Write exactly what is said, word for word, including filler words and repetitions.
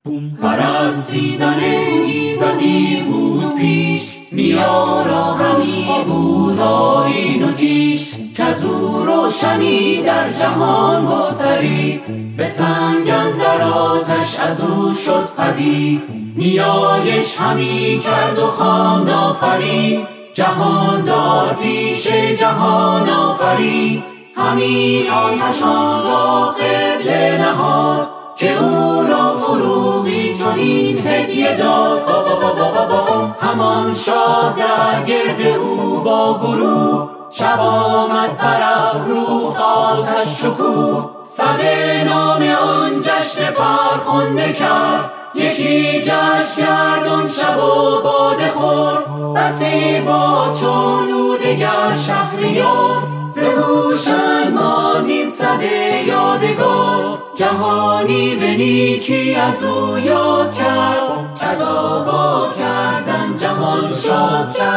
پرستیدن ایزدی بود پیش، نیا را همی بود آیین و کیش، کزو روشنی در جهان گسترید، به سنگ اندر آتش ازو شد پدید، نیایش همی کرد و خواند آفرین، جهاندار پیش جهان آفرین، همی آتش آنگاه قبله نهاد، که او را فروغی چنین هدیه داد. همان شاه در گرد او با گروه، شب آمد برافروخت آتش شکوه، سده نام آن جشن فرخنده کرد، یکی جشن کرد آن شب و باده خورد، بسی باد چون او دگر شهریار، ز هوشنگ ماند این سده یادگار، جهانی به نیکی از او یاد کرد، کز آباد کردن جهان شاد کرد.